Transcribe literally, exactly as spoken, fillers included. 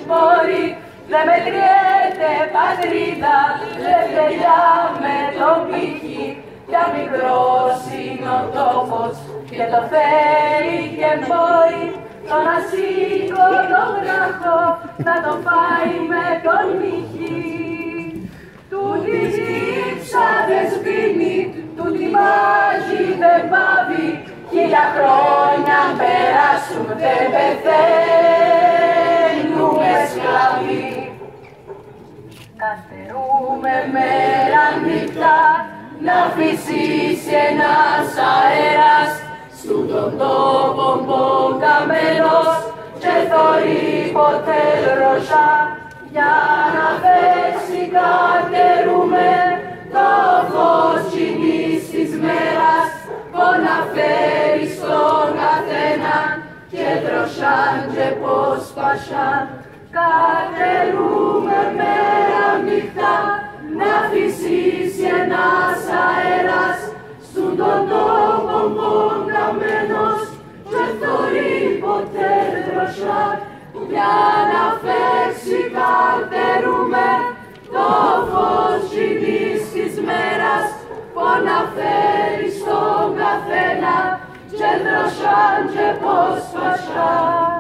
μπορεί. Δε μετριέται πατρίδα, λευτεριά με τον πύχη. Πια μικρός είναι ο τόπος και το θέλει και μπορεί. Τον ασήκωνο βράχο να το φάει με τον μύχη. Τούτη δίψα δεν σβήνει, τούτη μάχη δεν πάβει. Χίλια χρόνια περάσουν δεν πεθαίνουμε σκλάβοι. Καθερούμε μέρα νύχτα να φυσήσει ένας αέρας στου τον τόπο καμένος και θωρεί ποτέ ρόζα για να πέσει καρτερούμε το φως κοινής της μέρας που να φέρει στον καθένα και δροσάν και πως πασάν. Καρτερούμε μέρα νύχτα να φυσήσει ένας αέρας στου τον τόπο καμένος και θωρεί ποτέ δροσά για να φέρσει καρτερούμε το φως κοινής της μέρας που να φέρει στον καθένα και δροσάν και πως πασάν.